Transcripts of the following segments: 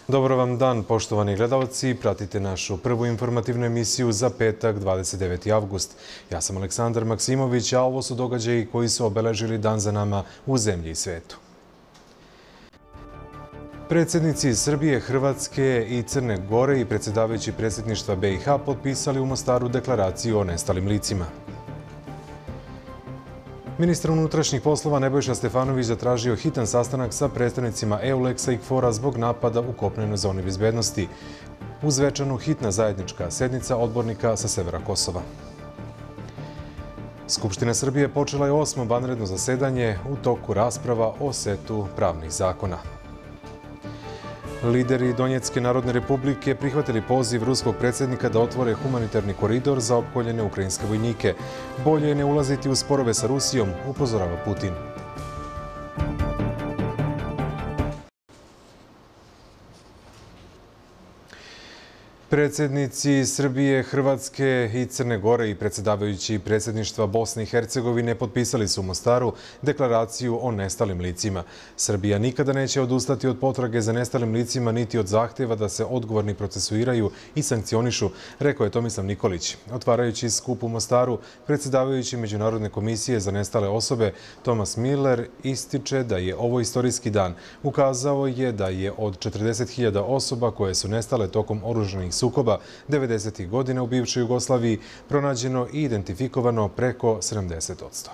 Dobar vam dan, poštovani gledalci. Pratite našu prvu informativnu emisiju za petak, 29. avgust. Ja sam Aleksandar Maksimović, a ovo su događaji koji su obeležili dan za nama u zemlji i svetu. Predsjednici Srbije, Hrvatske i Crne Gore i predsjedavajući predsjedništva BiH potpisali u Mostaru deklaraciju o nestalim licima. Ministar unutrašnjih poslova Nebojša Stefanović zatražio hitan sastanak sa predstavnicima EULEX-a i KFOR-a zbog napada u kopnenoj zoni bezbednosti. U Zvečanu hitna zajednička sednica odbornika sa severa Kosova. Skupština Srbije počela je 8. vanredno zasedanje u toku rasprava o setu pravnih zakona. Lideri Donjetske narodne republike prihvatili poziv ruskog predsjednika da otvore humanitarni koridor za opkoljene ukrajinske vojnike. Bolje je ne ulaziti u sporove sa Rusijom, upozorava Putin. Predsjednici Srbije, Hrvatske i Crne Gore i predsjedavajući predsjedništva Bosne i Hercegovine potpisali su u Mostaru deklaraciju o nestalim licima. Srbija nikada neće odustati od potrage za nestalim licima niti od zahtjeva da se odgovorni procesuiraju i sankcionišu, rekao je Tomislav Nikolić. Otvarajući skup u Mostaru, predsjedavajući Međunarodne komisije za nestale osobe Thomas Miller ističe da je ovo istorijski dan. Ukazao je da je od 40.000 osoba koje su nestale tokom oružanih sukoba 90. godina u bivšoj Jugoslaviji pronađeno i identifikovano preko 70%.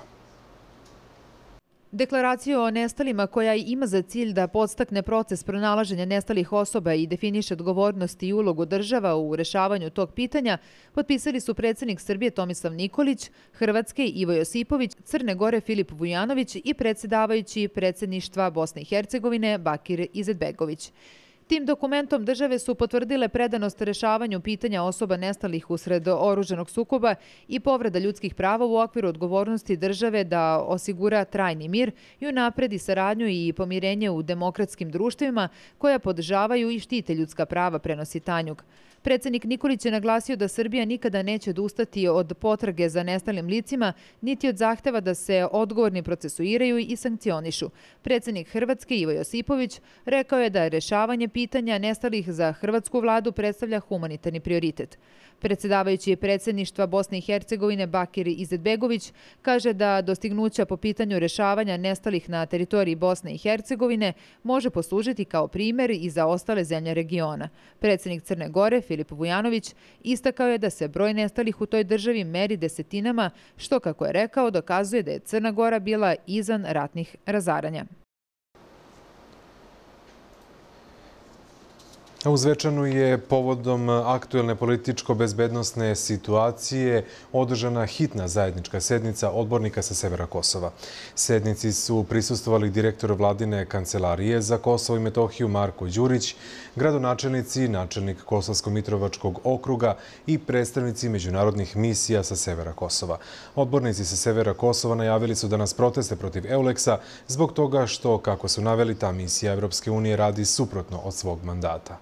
Deklaraciju o nestalima koja ima za cilj da podstakne proces pronalaženja nestalih osoba i definiše odgovornost i ulogu država u rešavanju tog pitanja potpisali su predsjednik Srbije Tomislav Nikolić, Hrvatske Ivo Josipović, Crne Gore Filip Vujanović i predsjedavajući predsjedništva Bosne i Hercegovine Bakir Izetbegović. Tim dokumentom države su potvrdile predanost rešavanju pitanja osoba nestalih usred oružanog sukoba i povreda ljudskih prava u okviru odgovornosti države da osigura trajni mir i unapredi saradnju i pomirenje u demokratskim društvima koja podržavaju i štite ljudska prava, prenosi Tanjug. Predsjednik Nikolić je naglasio da Srbija nikada neće odustati od potrage za nestalim licima, niti od zahteva da se odgovorni procesuiraju i sankcionišu. Predsjednik Hrvatske Ivo Josipović rekao je da rešavanje pitanja nestalih za hrvatsku vladu predstavlja humanitarni prioritet. Predsjedavajući predsjedništva Bosne i Hercegovine Bakir Izetbegović kaže da dostignuća po pitanju rešavanja nestalih na teritoriji Bosne i Hercegovine može poslužiti kao primjer i za ostale zemlje regiona. Predsjednik Crne Gore Filip Vujanović istakao je da se broj nestalih u toj državi meri desetinama, što, kako je rekao, dokazuje da je Crna Gora bila izvan ratnih razaranja. U Zvečanu je povodom aktuelne političko-bezbednosne situacije održana hitna zajednička sednica odbornika sa severa Kosova. Sednici su prisustvovali direktor vladine kancelarije za Kosovo i Metohiju Marko Đurić, gradonačelnici, načelnik Kosovsko-Mitrovačkog okruga i predstavnici međunarodnih misija sa severa Kosova. Odbornici sa severa Kosova najavili su danas proteste protiv EULEX-a zbog toga što, kako su naveli, ta misija Evropske unije radi suprotno od svog mandata.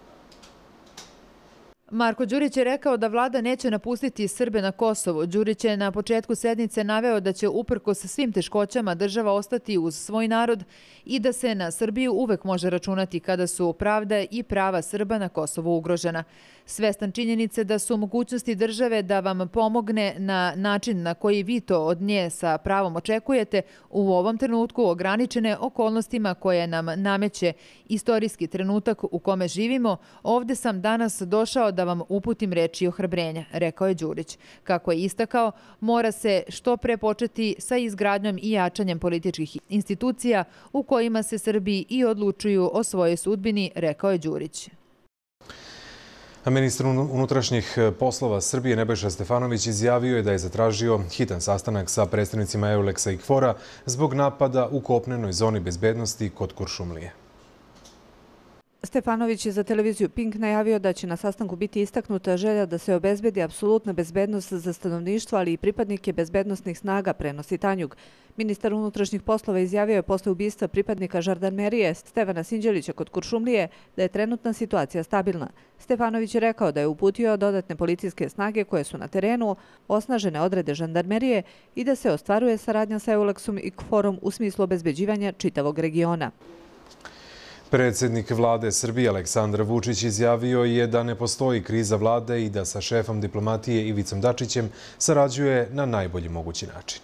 Marko Đurić je rekao da vlada neće napustiti Srbe na Kosovu. Đurić je na početku sednice naveo da će uprkos svim teškoćama država ostati uz svoj narod i da se na Srbiju uvek može računati kada su pravda i prava Srba na Kosovu ugrožena. Svestan činjenice da su mogućnosti države da vam pomogne na način na koji vi to od nje sa pravom očekujete u ovom trenutku ograničene okolnostima koje nam nameće istorijski trenutak u kome živimo, ovde sam danas došao da vam uputim reči ohrabrenja, rekao je Đurić. Kako je istakao, mora se što pre početi sa izgradnjom i jačanjem političkih institucija u kojima se Srbi i odlučuju o svojoj sudbini, rekao je Đurić. A ministar unutrašnjih poslova Srbije Nebojša Stefanović izjavio je da je zatražio hitan sastanak sa predstavnicima EULEX-a i KFOR-a zbog napada u kopnenoj zoni bezbednosti kod Kuršumlije. Stefanović je za televiziju Pink najavio da će na sastanku biti istaknuta želja da se obezbedi apsolutna bezbednost za stanovništvo, ali i pripadnike bezbednosnih snaga, prenosi Tanjug. Ministar unutrašnjih poslova izjavio je posle ubistva pripadnika žandarmerije Stevana Sinđelića kod Kuršumlije da je trenutna situacija stabilna. Stefanović je rekao da je uputio dodatne policijske snage koje su na terenu, osnažene odrede žandarmerije i da se ostvaruje saradnja sa EULEX-om i KFOR-om u smislu obezbeđivanja čitavog regiona. Predsjednik vlade Srbije Aleksandar Vučić izjavio je da ne postoji kriza vlade i da sa šefom diplomatije Ivicom Dačićem sarađuje na najbolji mogući način.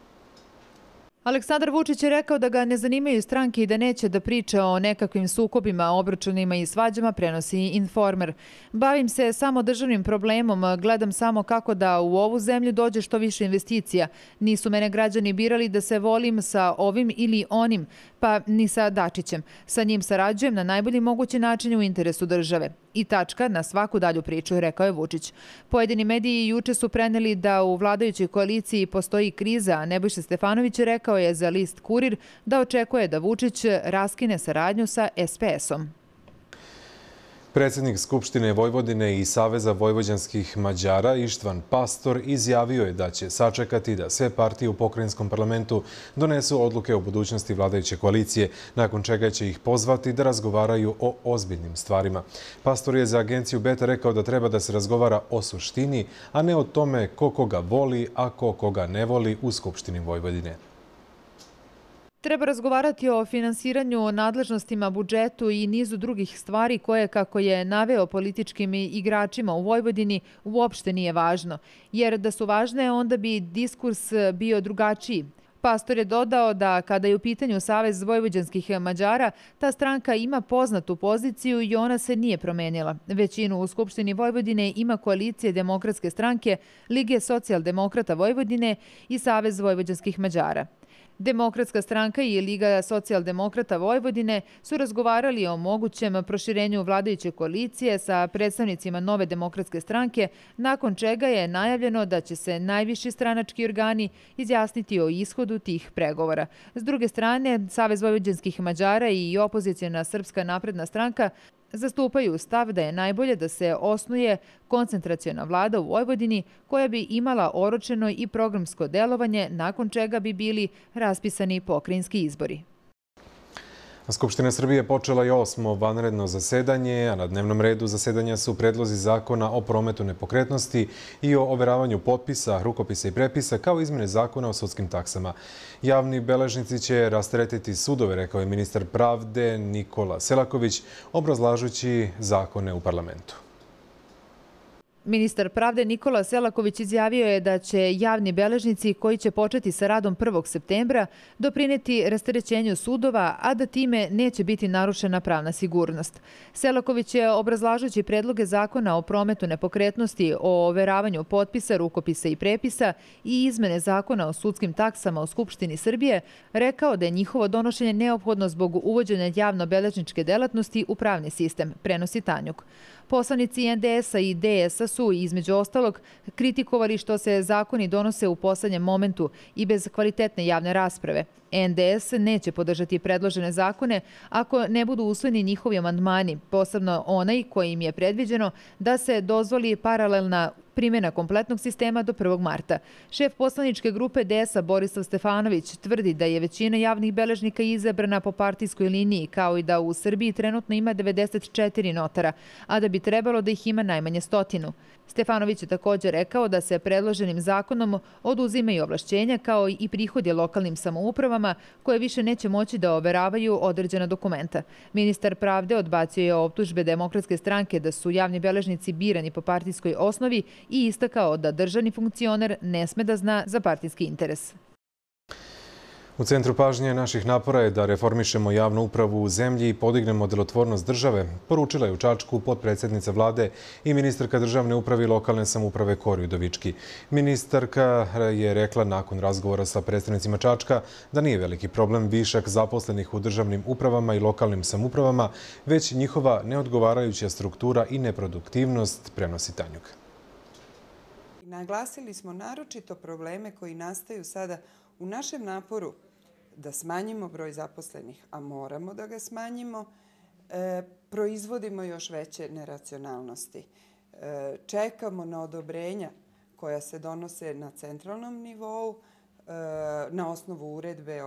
Aleksandar Vučić je rekao da ga ne zanimaju stranke i da neće da priča o nekakvim sukobima, obračunima i svađama, prenosi Informer. Bavim se samo državnim problemom, gledam samo kako da u ovu zemlju dođe što više investicija. Nisu mene građani birali da se volim sa ovim ili onim, pa ni sa Dačićem. Sa njim sarađujem na najbolji mogući način u interesu države. I tačka na svaku dalju priču, rekao je Vučić. Pojedini mediji juče su preneli da u vladajućoj koaliciji postoji kriza, a Nebojša Stefanović rekao je za list Kurir da očekuje da Vučić raskine saradnju sa SPS-om. Predsjednik Skupštine Vojvodine i Saveza vojvođanskih Mađara Ištvan Pastor izjavio je da će sačekati da sve partije u pokrajinskom parlamentu donesu odluke o budućnosti vladajuće koalicije, nakon čega će ih pozvati da razgovaraju o ozbiljnim stvarima. Pastor je za agenciju Beta rekao da treba da se razgovara o suštini, a ne o tome ko koga voli, a ko koga ne voli u Skupštini Vojvodine. Treba razgovarati o finansiranju, nadležnostima, budžetu i nizu drugih stvari koje, kako je naveo političkim igračima u Vojvodini, uopšte nije važno. Jer da su važne, onda bi diskurs bio drugačiji. Pastor je dodao da kada je u pitanju Savez vojvođanskih Mađara, ta stranka ima poznatu poziciju i ona se nije promenila. Većinu u Skupštini Vojvodine ima koalicije Demokratske stranke, Lige socijaldemokrata Vojvodine i Savez vojvođanskih Mađara. Demokratska stranka i Liga socijaldemokrata Vojvodine su razgovarali o mogućem proširenju vladajuće koalicije sa predstavnicima Nove demokratske stranke, nakon čega je najavljeno da će se najviši stranački organi izjasniti o ishodu tih pregovora. S druge strane, Savez vojvođanskih Mađara i opozicijna Srpska napredna stranka zastupaju stav da je najbolje da se osnuje koncentraciona vlada u Vojvodini koja bi imala oročeno i programsko delovanje, nakon čega bi bili raspisani pokrajinski izbori. Skupština Srbije počela je 8. vanredno zasedanje, a na dnevnom redu zasedanja su predlozi zakona o prometu nepokretnosti i o overavanju potpisa, rukopisa i prepisa, kao izmene zakona o sudskim taksama. Javni beležnici će rasteretiti sudove, rekao je ministar pravde Nikola Selaković, obrazlažući zakone u parlamentu. Ministar pravde Nikola Selaković izjavio je da će javni beležnici koji će početi sa radom 1. septembra doprineti rasterećenju sudova, a da time neće biti narušena pravna sigurnost. Selaković je, obrazlažući predloge zakona o prometu nepokretnosti, o overavanju potpisa, rukopisa i prepisa i izmene zakona o sudskim taksama u Skupštini Srbije, rekao da je njihovo donošenje neophodno zbog uvođenja javno-beležničke delatnosti u pravni sistem, prenosi Tanjuk. Poslanici NDS-a i DS-a su, između ostalog, kritikovali što se zakoni donose u poslednjem momentu i bez kvalitetne javne rasprave. NDS neće podržati predložene zakone ako ne budu usvojeni njihovi amandmani, posebno onaj kojim je predviđeno da se dozvoli paralelna primjena kompletnog sistema do 1. marta. Šef poslaničke grupe DS-a Borislav Stefanović tvrdi da je većina javnih beležnika izabrana po partijskoj liniji, kao i da u Srbiji trenutno ima 94 notara, a da bi trebalo da ih ima najmanje 100. Stefanović je također rekao da se predloženim zakonom oduzimaju ovlašćenja kao i prihodi lokalnim samoupravama koje više neće moći da overavaju određena dokumenta. Ministar pravde odbacio je optužbe Demokratske stranke da su javni beležnici birani po partijskoj osnovi i istakao da državni funkcioner ne sme da zna za partijski interes. U centru pažnje naših napora je da reformišemo javnu upravu u zemlji i podignemo delotvornost države, poručila je u Čačku potpredsjednica vlade i ministarka državne uprave i lokalne samouprave Kori Udovički. Ministarka je rekla nakon razgovora sa predstavnicima Čačka da nije veliki problem višak zaposlenih u državnim upravama i lokalnim samoupravama, već njihova neodgovarajuća struktura i neproduktivnost, prenosi Tanjuk. Naglasili smo naročito probleme koji nastaju sada u našem naporu da smanjimo broj zaposlenih, a moramo da ga smanjimo, proizvodimo još veće neracionalnosti. Čekamo na odobrenja koja se donose na centralnom nivou, na osnovu uredbe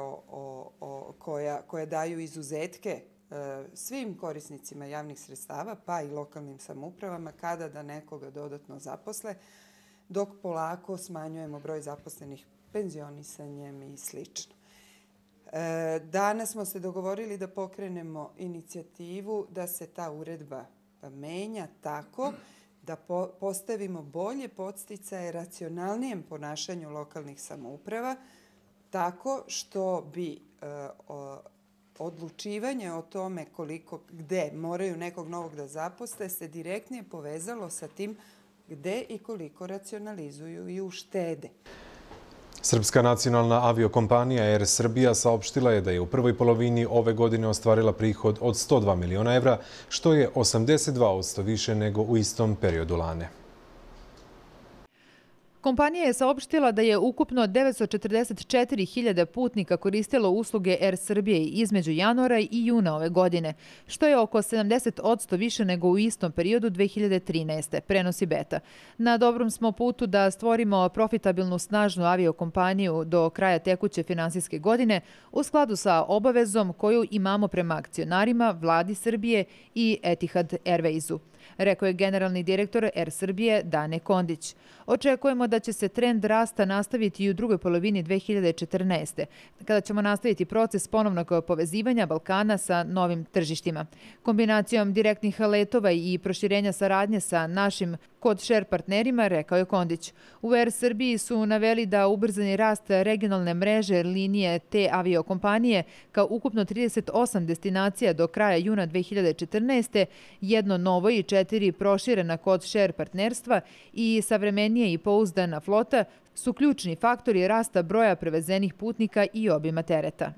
koje daju izuzetke svim korisnicima javnih sredstava, pa i lokalnim samoupravama, kada da nekoga dodatno zaposle, dok polako smanjujemo broj zaposlenih penzionisanjem i slično. Danas smo se dogovorili da pokrenemo inicijativu da se ta uredba menja tako da postavimo bolje podsticaje racionalnijem ponašanju lokalnih samouprava, tako što bi odlučivanje o tome gde moraju nekog novog da zaposle se direktnije povezalo sa tim gde i koliko racionalizuju i uštede. Srpska nacionalna aviokompanija Air Srbija saopštila je da je u prvoj polovini ove godine ostvarila prihod od 102 miliona evra, što je 82% više nego u istom periodu lane. Kompanija je saopštila da je ukupno 944.000 putnika koristilo usluge Air Srbije između januara i juna ove godine, što je oko 70% više nego u istom periodu 2013. prenosi Beta. Na dobrom smo putu da stvorimo profitabilnu snažnu aviokompaniju do kraja tekuće finansijske godine u skladu sa obavezom koju imamo prema akcionarima, vladi Srbije i Etihad Airwaysu, rekao je generalni direktor Air Srbije Dane Kondić. Očekujemo da će se trend rasta nastaviti i u drugoj polovini 2014. kada ćemo nastaviti proces ponovnog povezivanja Balkana sa novim tržištima. Kombinacijom direktnih letova i proširenja saradnje sa našim code-share partnerima, rekao je Kondić. U Air Srbiji su naveli da ubrzani rast regionalne mreže linije te aviokompanije kao ukupno 38 destinacija do kraja juna 2014. jedno novo i 4 proširena code-share partnerstva i savremenije i pouzdana flota su ključni faktori rasta broja prevezenih putnika i obima tereta.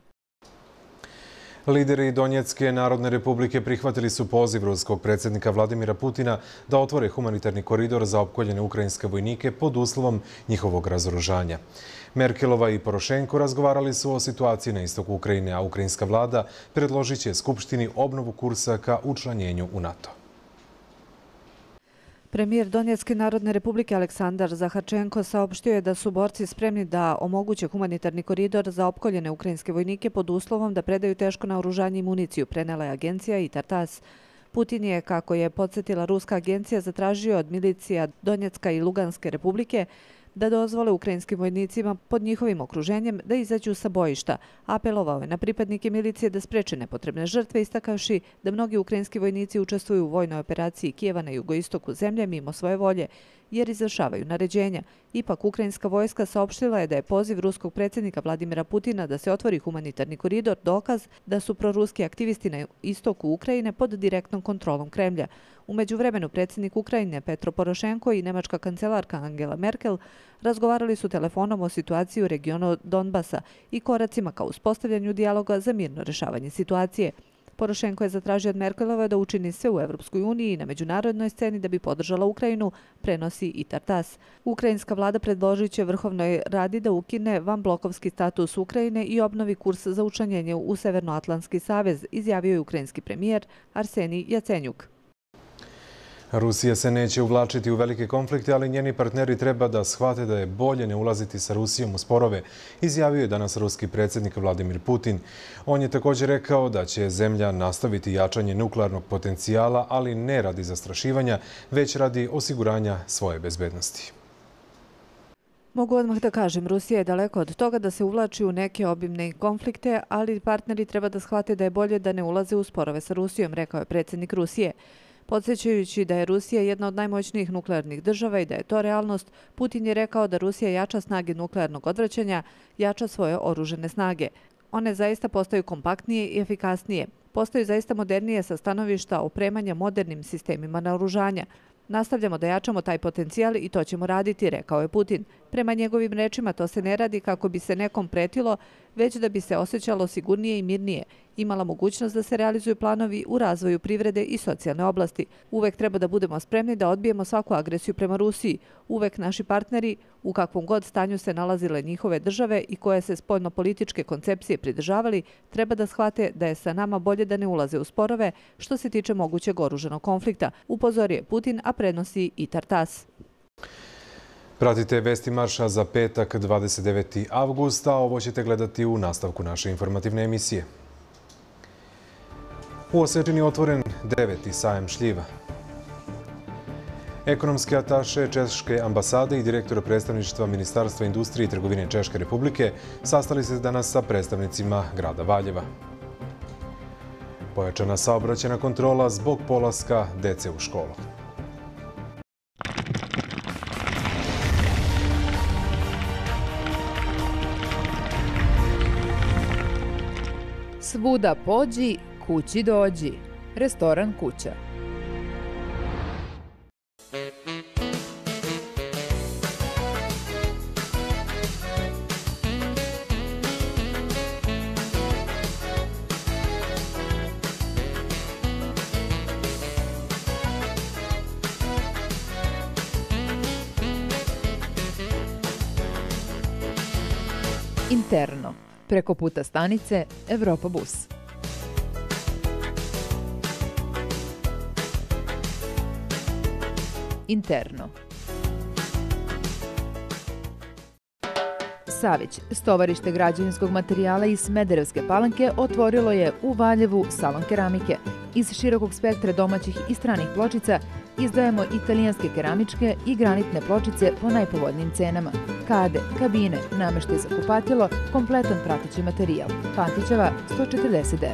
Lideri Donjetske Narodne republike prihvatili su poziv ruskog predsjednika Vladimira Putina da otvore humanitarni koridor za opkoljene ukrajinske vojnike pod uslovom njihovog razoružanja. Merkelova i Porošenko razgovarali su o situaciji na istoku Ukrajine, a ukrajinska vlada predložit će Skupštini obnovu kursa ka učlanjenju u NATO. Premijer Donjetske Narodne republike Aleksandar Zaharčenko saopštio je da su borci spremni da omoguće humanitarni koridor za opkoljene ukrajinske vojnike pod uslovom da predaju teško naoružanje i municiju, prenela je agencija i Tartas. Putin je, kako je podsjetila ruska agencija, zatražio od milicija Donjetska i Luganske republike da dozvole ukrajinskim vojnicima pod njihovim okruženjem da izađu sa bojišta. Apelovao je na pripadnike milicije da spreče nepotrebne žrtve, istakavši da mnogi ukrajinski vojnici učestvuju u vojnoj operaciji Kijeva na jugoistoku zemlje mimo svoje volje, jer izvršavaju naređenja. Ipak, ukrajinska vojska saopštila je da je poziv ruskog predsjednika Vladimira Putina da se otvori humanitarni koridor dokaz da su proruski aktivisti na istoku Ukrajine pod direktnom kontrolom Kremlja. U međuvremenu predsjednik Ukrajine Petro Porošenko i nemačka kancelarka Angela Merkel razgovarali su telefonom o situaciji u regionu Donbasa i koracima ka uspostavljanju dijaloga za mirno rešavanje situacije. Porošenko je zatražio od Merkelove da učini sve u Evropskoj uniji i na međunarodnoj sceni da bi podržala Ukrajinu, prenosi i Tartas. Ukrajinska vlada predložit će Vrhovnoj radi da ukine vanblokovski status Ukrajine i obnovi kurs za učlanjenje u Severnoatlantski savez, izjavio je ukrajinski premijer Arsenij Jacenjuk. Rusija se neće uvlačiti u velike konflikte, ali njeni partneri treba da shvate da je bolje ne ulaziti sa Rusijom u sporove, izjavio je danas ruski predsjednik Vladimir Putin. On je također rekao da će zemlja nastaviti jačanje nuklearnog potencijala, ali ne radi zastrašivanja, već radi osiguranja svoje bezbednosti. Mogu odmah da kažem, Rusija je daleko od toga da se uvlači u neke obimne konflikte, ali partneri treba da shvate da je bolje da ne ulaze u sporove sa Rusijom, rekao je predsjednik Rusije. Podsjećajući da je Rusija jedna od najmoćnijih nuklearnih država i da je to realnost, Putin je rekao da Rusija jača snage nuklearnog odvraćanja, jača svoje oružane snage. One zaista postaju kompaktnije i efikasnije. Postaju zaista modernije sa stanovišta opremanja modernim sistemima naoružanja. Nastavljamo da jačamo taj potencijal i to ćemo raditi, rekao je Putin. Prema njegovim rečima to se ne radi kako bi se nekom pretilo, već da bi se osjećalo sigurnije i mirnije, imala mogućnost da se realizuju planovi u razvoju privrede i socijalne oblasti. Uvek treba da budemo spremni da odbijemo svaku agresiju prema Rusiji. Uvek naši partneri, u kakvom god stanju se nalazile njihove države i koje se spoljno-političke koncepcije pridržavali, treba da shvate da je sa nama bolje da ne ulaze u sporove što se tiče mogućeg oružanog konflikta, upozorio je Putin, a prenosi i Tartas. Pratite Vesti marša za petak 29. avgusta, a ovo ćete gledati u nastavku naše informativne emisije. U Osečini otvoren 9. sajam šljiva. Ekonomski ataše Češke ambasade i direktora predstavništva Ministarstva industrije i trgovine Češke Republike sastali se danas sa predstavnicima grada Valjeva. Pojačana saobraćajna kontrola zbog polaska dece u školu. Svuda pođi, kući dođi. Restoran Kuća. Interno. Preko puta stanice Evropa bus. Interno. Savić, stovarište građevinskog materijala iz Smederevske Palanke, otvorilo je u Valjevu salon keramike. Iz širokog spektra domaćih i stranih pločica izdajemo italijanske keramičke i granitne pločice po najpovoljnijim cenama. Kade, kabine, nameštaj za kupatilo, kompletan prateći materijal. Pantićeva 149.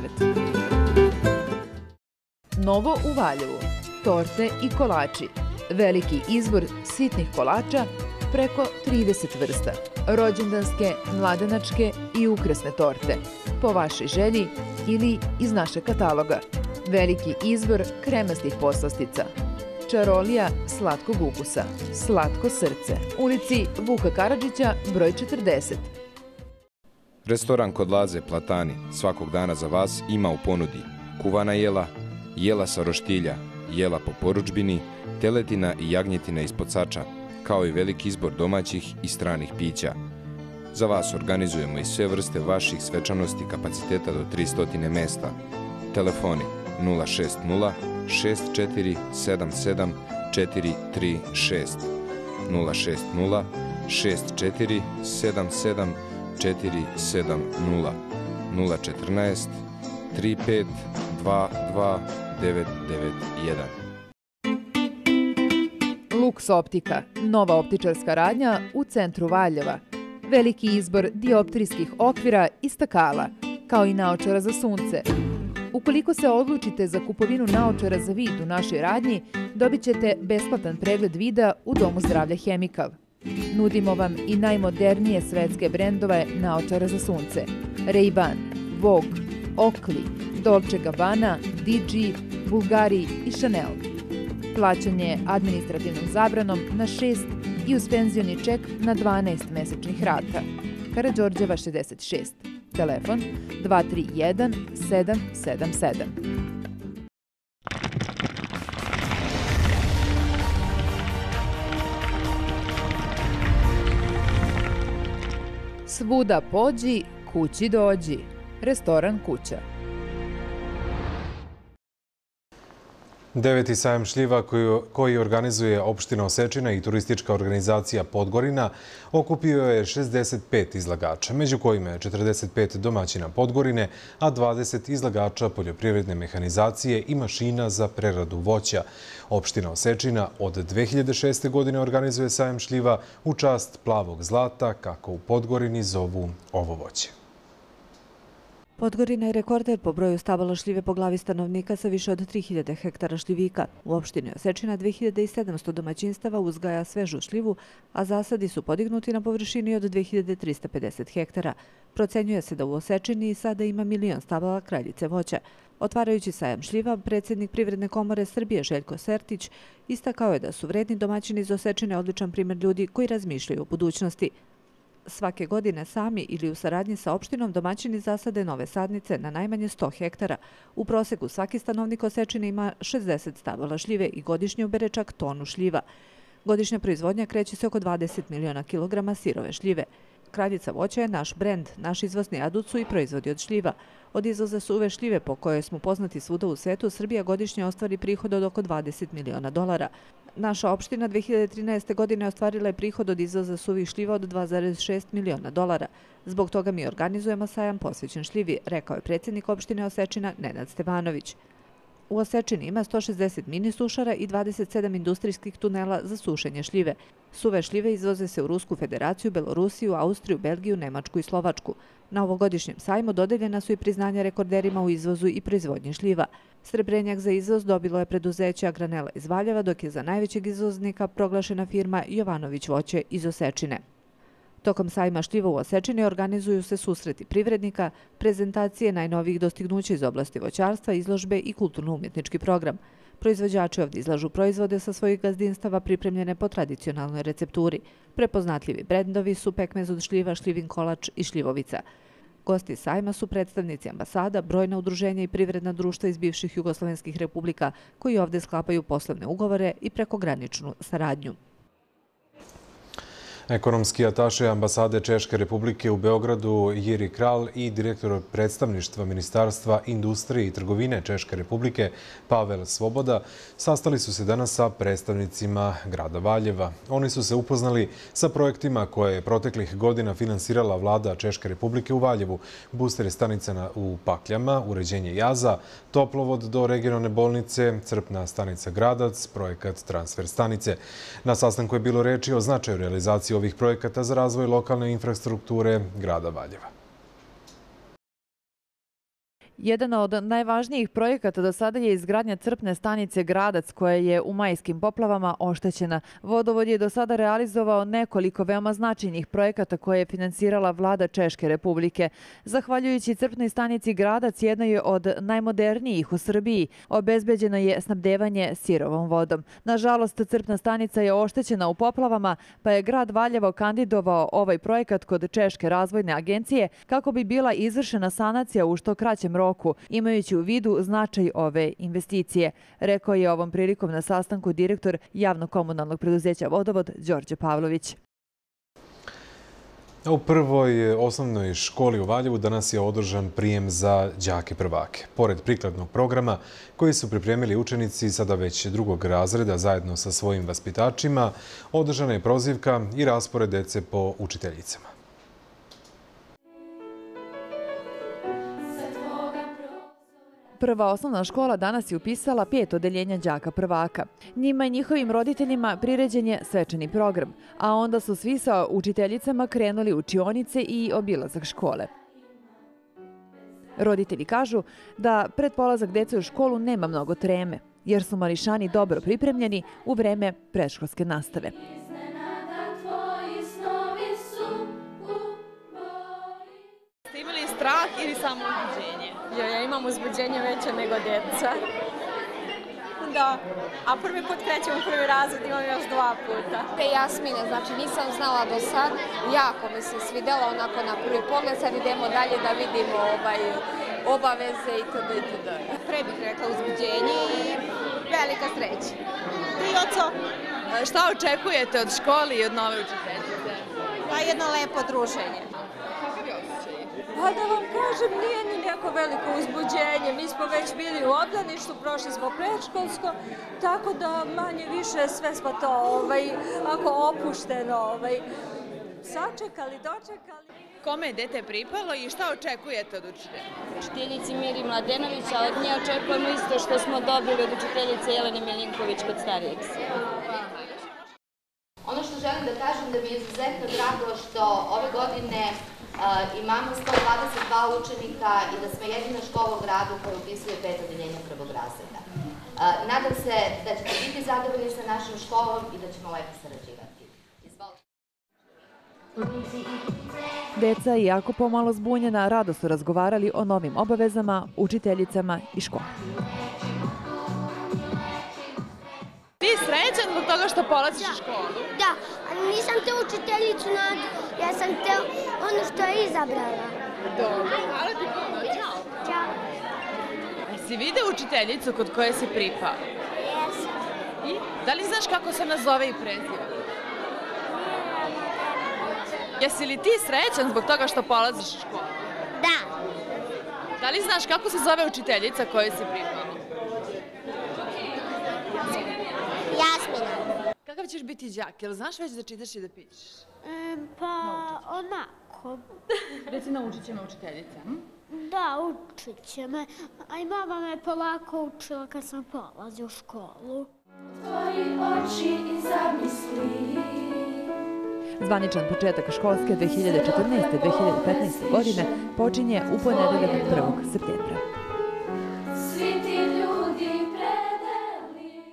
Novo u Valjevu. Torte i kolači. Veliki izbor sitnih kolača, preko 30 vrsta. Rođendanske, mladenačke i ukrasne torte. Po vašoj želji ili iz našeg kataloga. Veliki izbor kremastih poslastica. Čarolija slatkog ukusa. Slatko srce. Ulici Vuka Karadžića, broj 40. Restoran kod Laze Platani svakog dana za vas ima u ponudi kuvana jela, jela sa roštilja, jela po porudžbini, teletina i jagnjetina ispod sača, kao i veliki izbor domaćih i stranih pića. Za vas organizujemo i sve vrste vaših svečanosti kapaciteta do 300 mesta. Telefoni 060 64 77 436 060 64 77 470 014 35 22 991. Lux Optika, nova optičarska radnja u centru Valjeva. Veliki izbor dioptrijskih okvira i stakala, kao i naočara za sunce. Ukoliko se odlučite za kupovinu naočara za vid u našoj radnji, dobit ćete besplatan pregled vida u Domu zdravlja Hemikal. Nudimo vam i najmodernije svetske brendove naočara za sunce. Ray-Ban, Vogue, Oakley, Dolce Gabbana, DG, Bulgari i Chanel. Plaćanje administrativnom zabranom na 6 i uz penzioni ček na 12 mesečnih rata. Karađorđeva 66. Telefon 231 777. Svuda pođi, kući dođi. Restoran Kuća. 9. sajam šljiva koji organizuje opština Osečina i turistička organizacija Podgorina okupio je 65 izlagača, među kojima je 45 domaćina Podgorine, a 20 izlagača poljoprivredne mehanizacije i mašina za preradu voća. Opština Osečina od 2006. godine organizuje sajam šljiva u čast plavog zlata, kako u Podgorini zovu ovo voće. Podgorina je rekorder po broju stabala šljive po glavi stanovnika sa više od 3000 hektara šljivika. U opštini Osečina 2700 domaćinstava uzgaja svežu šljivu, a zasadi su podignuti na površini od 2350 hektara. Procenjuje se da u Osečini sada ima 1.000.000 stabala kraljice voća. Otvarajući sajam šljiva, predsjednik Privredne komore Srbije Željko Sertić istakao je da su vredni domaćini iz Osečine odličan primjer ljudi koji razmišljaju o budućnosti. Svake godine sami ili u saradnji sa opštinom domaćini zasade nove sadnice na najmanje 100 hektara. U proseku svaki stanovnik Osečine ima 60 stabala šljive i godišnje ubere čak tonu šljiva. Godišnja proizvodnja kreće se oko 20 miliona kilograma sirove šljive. Kraljica voća je naš brend, naš izvozni adut su i proizvodi od šljiva. Od izvoza suve šljive, po kojoj smo poznati svuda u svetu, Srbija godišnje ostvari prihod od oko $20 miliona. Naša opština 2013. godine ostvarila je prihod od izvoza suvih šljiva od $2,6 miliona. Zbog toga mi organizujemo sajam posvećen šljivi, rekao je predsjednik opštine Osečina Nenad Stevanović. U Osečini ima 160 mini sušara i 27 industrijskih tunela za sušenje šljive. Suve šljive izvoze se u Rusku federaciju, Belorusiju, Austriju, Belgiju, Nemačku i Slovačku. Na ovogodišnjem sajmu dodeljena su i priznanja rekorderima u izvozu i proizvodnji šljiva. Srebrenjak za izvoz dobilo je preduzeće Agranela iz Valjeva, dok je za najvećeg izvoznika proglašena firma Jovanović voće iz Osečine. Tokom sajma šljiva u Osečini organizuju se susreti privrednika, prezentacije najnovijih dostignuća iz oblasti voćarstva, izložbe i kulturno-umjetnički program. Proizvođači ovdje izlažu proizvode sa svojih gazdinstava pripremljene po tradicionalnoj recepturi. Prepoznatljivi brendovi su pekmez od šljiva, šljivin kolač i šljivovica. Gosti sajma su predstavnici ambasada, brojna udruženja i privredna društva iz bivših jugoslovenskih republika koji ovdje sklapaju poslovne ugovore i prekograničnu saradnju. Ekonomski ataše ambasade Češke republike u Beogradu Jiri Kral i direktor predstavništva Ministarstva industrije i trgovine Češke republike Pavel Svoboda sastali su se danas sa predstavnicima grada Valjeva. Oni su se upoznali sa projektima koje je proteklih godina finansirala vlada Češke republike u Valjevu, booster stanica u Pakljama, uređenje jaza, toplovod do regionalne bolnice, crpna stanica Gradac, projekat transfer stanice. Na sastanku je bilo reči o značaju realizacije ovih projekata za razvoj lokalne infrastrukture grada Valjeva. Jedan od najvažnijih projekata do sada je izgradnja crpne stanice Gradac koja je u majskim poplavama oštećena. Vodovod je do sada realizovao nekoliko veoma značajnih projekata koje je finansirala vlada Češke republike. Zahvaljujući crpnoj stanici Gradac, jedna je od najmodernijih u Srbiji, obezbeđeno je snabdevanje sirovom vodom. Nažalost, crpna stanica je oštećena u poplavama, pa je grad Valjevo kandidovao ovaj projekat kod Češke razvojne agencije kako bi bila izvršena sanacija u što kraćem roku, imajući u vidu značaj ove investicije, rekao je ovom prilikom na sastanku direktor javno-komunalnog preduzeća Vodovod Đorđe Pavlović. U prvoj osnovnoj školi u Valjevu danas je održan prijem za đake prvake. Pored prikladnog programa koji su pripremili učenici sada već drugog razreda zajedno sa svojim vaspitačima, održana je prozivka i raspored dece po učiteljicama. Prva osnovna škola danas je upisala 5 odeljenja đaka prvaka. Njima i njihovim roditeljima priređen je svečani program, a onda su svi sa učiteljicama krenuli u učionice i obilazak škole. Roditelji kažu da pred polazak dece u školu nema mnogo treme, jer su mališani dobro pripremljeni u vreme predškolske nastave. Ste imali strah ili samo uzbuđenje? Ja imam uzbuđenje veće nego djeca. Da. A prvi put krećemo u prvi razred, imam još 2 puta. Jasmina, znači nisam znala do sad, jako mi se svidjela onako na prvi pogled, sad idemo dalje da vidimo obaveze itd. Pre bih rekla uzbuđenje i velika sreća. Ti, oco? Šta očekujete od škole i od nove učiteljice? Pa jedno lepo druženje. Pa da vam kažem, nije ni neko veliko uzbuđenje. Mi smo već bili u obdaništu, prošli smo predškolsko, tako da manje više sve smo to ako opušteno sačekali, dočekali. Kome je dete pripalo i šta očekujete od učitelja? Učiteljici Miri Mladenović, a od nje očekujemo isto što smo dobili od učiteljice Jelene Milinković kod starijeg sina. Ono što želim da kažem da mi je izuzetno drago što ove godine imamo 122 učenika i da smo jedina škola u gradu koja upisuje 5 odeljenja prvog razreda. Nadam se da ćete biti zadovoljni sa našom školom i da ćemo lepo sarađivati. Izvolite. Deca, iako pomalo zbunjena, rado su razgovarali o novim obavezama, učiteljicama i školi. Ti srećan zbog toga što polaziš u školu? Da, ali nisam te učiteljicu Nadu, ja sam te ono što je izabrala. Dobro, hvala ti puno, čao. Ćao. Si vidio učiteljicu kod koje si pripao? Jesam. I da li znaš kako se nazove i preziva? Jesi li ti srećan zbog toga što polaziš u školu? Da. Da li znaš kako se zove učiteljica kojoj si pripao? Jasmina. Kakav ćeš biti đak? Jel znaš već da čitaš i da pišeš? Pa onako. Reci, naučit će me učiteljica. Da, učit će me. A i mama me polako učila kad sam polazio u školu. Otvori oči i zamisli. Zvaničan početak školske 2014-2015. godine počinje u ponedeljak 1. septembra. Svi ti ljudi predeli.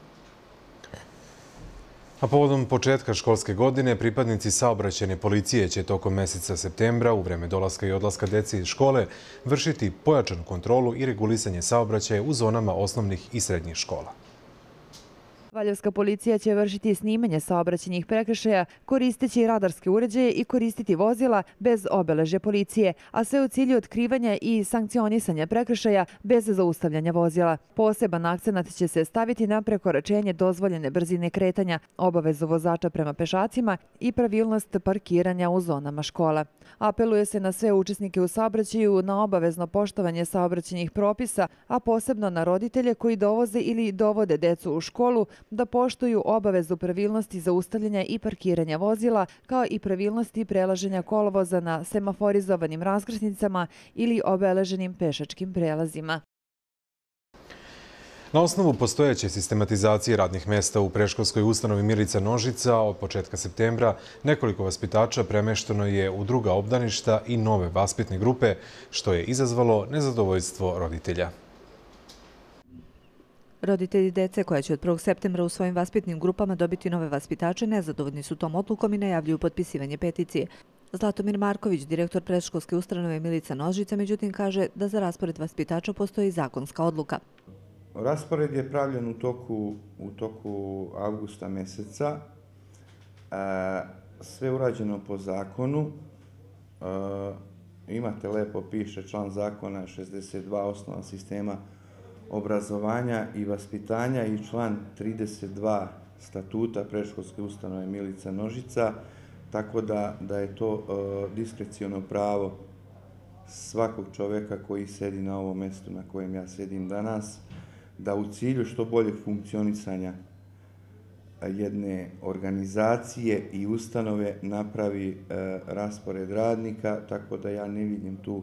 A povodom početka školske godine, pripadnici saobraćajne policije će tokom meseca septembra, u vreme dolaska i odlaska dece iz škole, vršiti pojačanu kontrolu i regulisanje saobraćaja u zonama osnovnih i srednjih škola. Valjevska policija će vršiti snimanje saobraćajnih prekršaja koristeći radarske uređaje i koristiti vozila bez obeležja policije, a sve u cilju otkrivanja i sankcionisanja prekršaja bez zaustavljanja vozila. Poseban akcenat će se staviti na prekoračenje dozvoljene brzine kretanja, obavezu vozača prema pešacima i pravilnost parkiranja u zonama škola. Apeluje se na sve učesnike u saobraćaju na obavezno poštovanje saobraćajnih propisa, a posebno na roditelje koji dovoze ili dovode decu u školu da poštuju obavezu pravilnosti zaustavljanja i parkiranja vozila, kao i pravilnosti prelaženja kolovoza na semaforizovanim raskrsnicama ili obeleženim pešačkim prelazima. Na osnovu postojeće sistematizacije radnih mesta u predškolskoj ustanovi Milica Nožica od početka septembra nekoliko vaspitača premešteno je u druga obdaništa i nove vaspitne grupe, što je izazvalo nezadovoljstvo roditelja. Roditelji dece koja će od 1. septembra u svojim vaspitnim grupama dobiti nove vaspitače nezadovoljni su tom odlukom i najavljuju potpisivanje peticije. Zlatomir Marković, direktor predškolske ustanove Milica Nožica, međutim kaže da za raspored vaspitača postoji zakonska odluka. Raspored je pravljen u toku avgusta meseca. Sve urađeno po zakonu. Imate lepo piše član zakona 62 osnova sistema obrazovanja i vaspitanja i član 32 statuta predškolske ustanove Milica Nožica, tako da je to diskreciono pravo svakog čoveka koji sedi na ovom mestu na kojem ja sedim danas, da u cilju što bolje funkcionisanja jedne organizacije i ustanove napravi raspored radnika, tako da ja ne vidim tu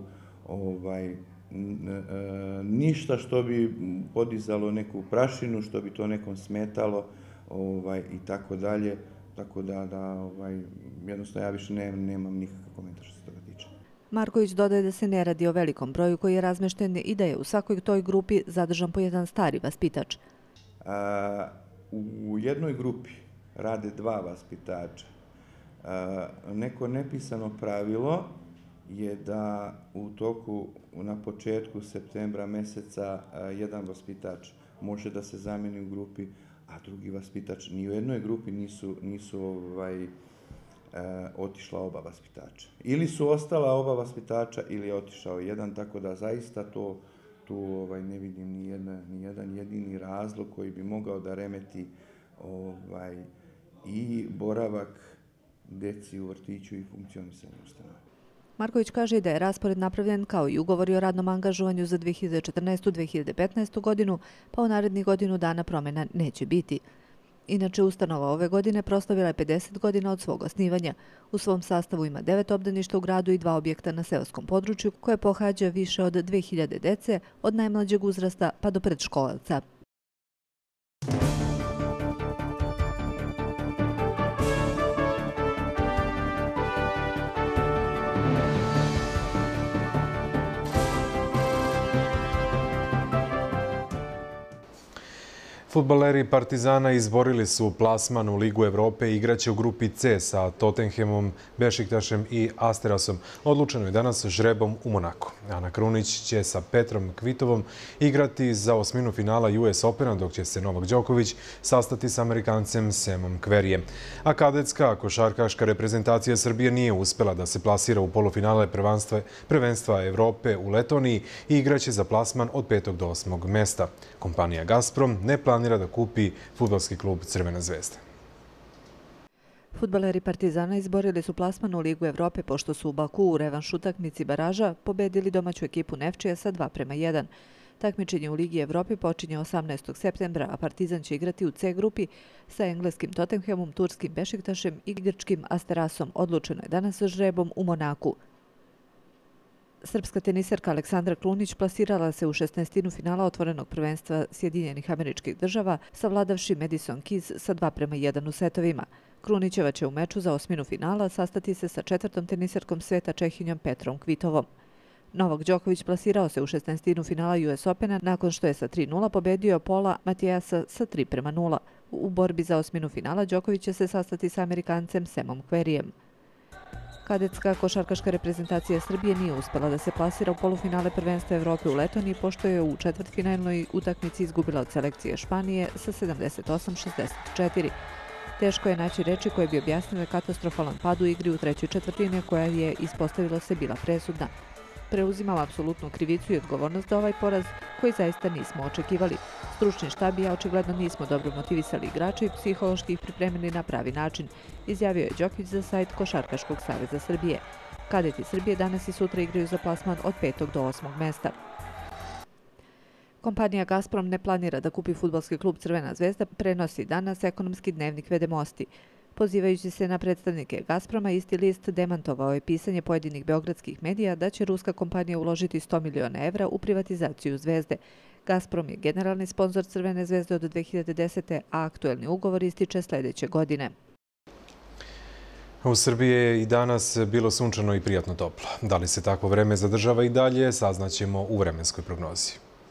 ništa što bi podizalo neku prašinu, što bi to nekom smetalo i tako dalje. Tako da jednostavno ja više nemam nikakav komentar što se toga tiče. Marković dodaje da se ne radi o velikom broju koji je razmešten i da je u svakoj toj grupi zadržan po jedan stari vaspitač. U jednoj grupi rade 2 vaspitača. Neko nepisano pravilo je da na početku septembra meseca jedan vaspitač može da se zameni u grupi, a drugi vaspitač. Ni u jednoj grupi nisu otišla oba vaspitača. Ili su ostala oba vaspitača ili je otišao jedan, tako da zaista tu ne vidim ni jedan jedini razlog koji bi mogao da remeti i boravak deci u vrtiću i funkcionisanje ustanove. Marković kaže da je raspored napravljen kao i ugovori o radnom angažovanju za 2014-2015. godinu, pa u narednih godinu dana promjena neće biti. Inače, ustanova ove godine proslavila je 50 godina od svog osnivanja. U svom sastavu ima 9 obdaništa u gradu i 2 objekta na seoskom području koje pohađa više od 2000 dece od najmlađeg uzrasta pa do predškolaca. Fudbaleri Partizana izborili su plasman u Ligu Evrope i igraće u grupi C sa Tottenhamom, Bešiktašem i Asterasom. Odlučeno je danas žrebom u Monaku. Ana Krunić će sa Petrom Kvitovom igrati za osminu finala US Opena, dok će se Novak Đoković sastati sa Amerikancem Samom Querreyem. A kadetska košarkaška reprezentacija Srbije nije uspela da se plasira u polufinale prvenstva Evrope u Letoniji i igraće za plasman od 5. do 8. mesta. Kompanija Gazprom ne planira da kupi fudbalski klub Crvena zvezda. Fudbaleri Partizana izborili su plasman u Ligu Evrope pošto su u Baku u revanš utakmici baraža pobedili domaću ekipu Nefčija sa 2:1. Takmičenje u Ligi Evrope počinje 18. septembra, a Partizan će igrati u C grupi sa engleskim Tottenhamom, turskim Bešiktašem i grčkim Asterasom. Odlučeno je danas žrebom u Monaku. Srpska teniserka Aleksandra Krunić plasirala se u 16. finala otvorenog prvenstva Sjedinjenih Američkih Država, savladavši Madison Keys sa 2:1 u setovima. Krunićeva će u meču za osminu finala sastati se sa četvrtom teniserkom sveta Čehinjom Petrom Kvitovom. Novak Đoković plasirao se u 16. finala US Opena nakon što je sa 3:0 pobedio Paula Matijasa sa 3:0. U borbi za osminu finala Đoković će se sastati sa Amerikancem Samom Querreyem. Kadetska košarkaška reprezentacija Srbije nije uspela da se plasira u polufinale prvenstva Evrope u Letoniji, pošto je u četvrtfinalnoj utakmici izgubila od selekcije Španije sa 78-64. Teško je naći reči koje bi objasnile katastrofalan pad u igri u trećoj četvrtini, koja je, ispostavilo se, bila presudna. Preuzimala apsolutnu krivicu i odgovornost za ovaj poraz, koji zaista nismo očekivali. Stručni štab i ja očigledno nismo dobro motivisali igrače i psihološki ih pripremili na pravi način, izjavio je Đokić za sajt Košarkaškog saveza Srbije. Kadeti Srbije danas i sutra igraju za plasman od 5. do 8. mesta. Kompanija Gazprom ne planira da kupi fudbalski klub Crvena zvezda, prenosi danas ekonomski dnevnik Vedemosti. Pozivajući se na predstavnike Gazproma, isti list demantovao je pisanje pojedinih beogradskih medija da će ruska kompanija uložiti 100 miliona evra u privatizaciju Zvezde. Gazprom je generalni sponzor Crvene zvezde od 2010. a aktuelni ugovor ističe sljedeće godine. U Srbiji je i danas bilo sunčano i prijatno toplo. Da li se takvo vreme zadržava i dalje, saznaćemo u vremenskoj prognozi.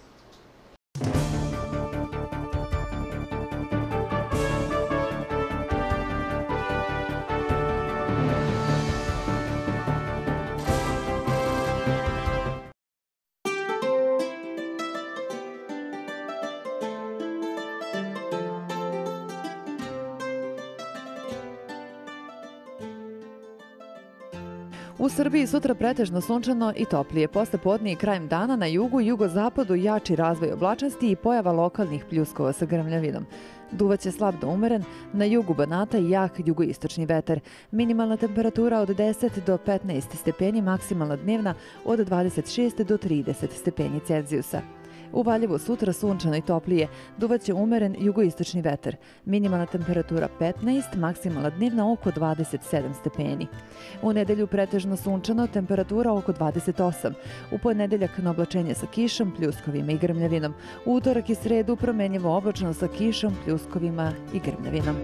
U Srbiji sutra pretežno sunčano i toplije. Posle podne i krajem dana na jugu i jugozapadu jači razvoj oblačnosti i pojava lokalnih pljuskova sa grmljavinom. Duvaće slab do umeren, na jugu Banata i jak jugoistočni vetar. Minimalna temperatura od 10 do 15 stepeni, maksimalna dnevna od 26 do 30 stepeni Celzijusa. U Valjevu sutra sunčano i toplije, duvaće umeren jugoistočni vetar. Minimalna temperatura 15, maksimalna dnevna oko 27 stepeni. U nedelju pretežno sunčano, temperatura oko 28. U ponedeljak na oblačenje sa kišom, pljuskovima i grmljavinom. U utorak i sredu promenjivo oblačno sa kišom, pljuskovima i grmljavinom.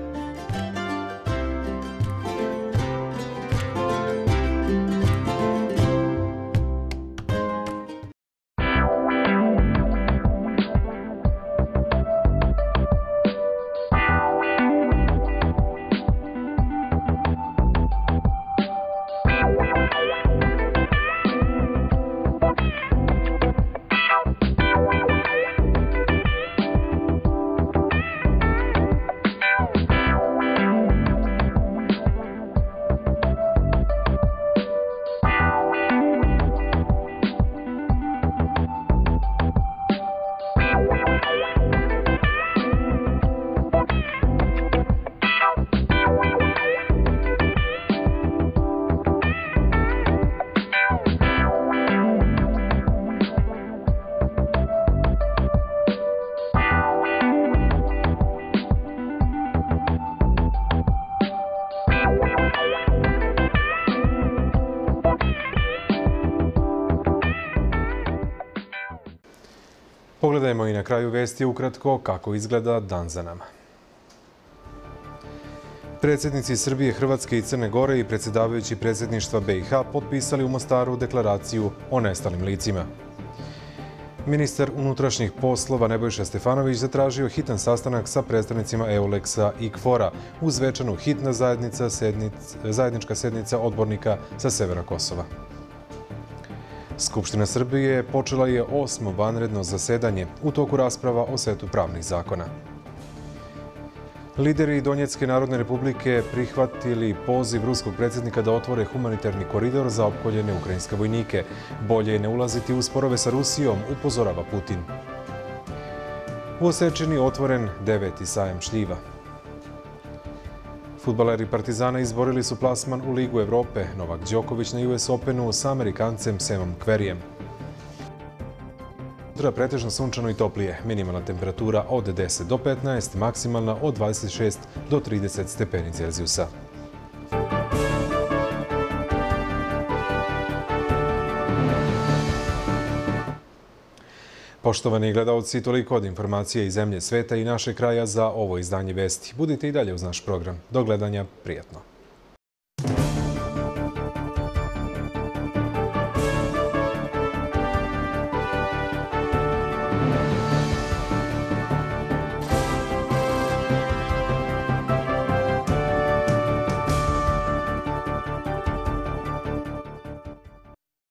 Pogledajmo i na kraju vesti ukratko kako izgleda dan za nama. Predsjednici Srbije, Hrvatske i Crne Gore i predsjedavajući predsjedništva BiH potpisali u Mostaru deklaraciju o nestalim licima. Ministar unutrašnjih poslova Nebojša Stefanović zatražio hitan sastanak sa predstavnicima EULEX-a i KFOR-a uz svečanu hitna zajednička sednica odbornika sa severa Kosova. Skupština Srbije počela je 8. vanredno zasedanje u toku rasprava o setu pravnih zakona. Lideri Donjetske narodne republike prihvatili poziv ruskog predsjednika da otvore humanitarni koridor za opkoljene ukrajinske vojnike. Bolje je ne ulaziti u sporove sa Rusijom, upozorava Putin. U Osečini otvoren 9. sajam šljiva. Fudbaleri Partizana izborili su plasman u Ligu Evrope. Novak Đoković na US Openu sa Amerikancem Samom Querreyem. Sutra pretežno sunčano i toplije. Minimalna temperatura od 10 do 15, maksimalna od 26 do 30 stepeni Celzijusa. Poštovani gledalci, toliko od informacije iz zemlje, sveta i našeg kraja za ovo izdanje vesti. Budite i dalje uz naš program. Do gledanja, prijatno.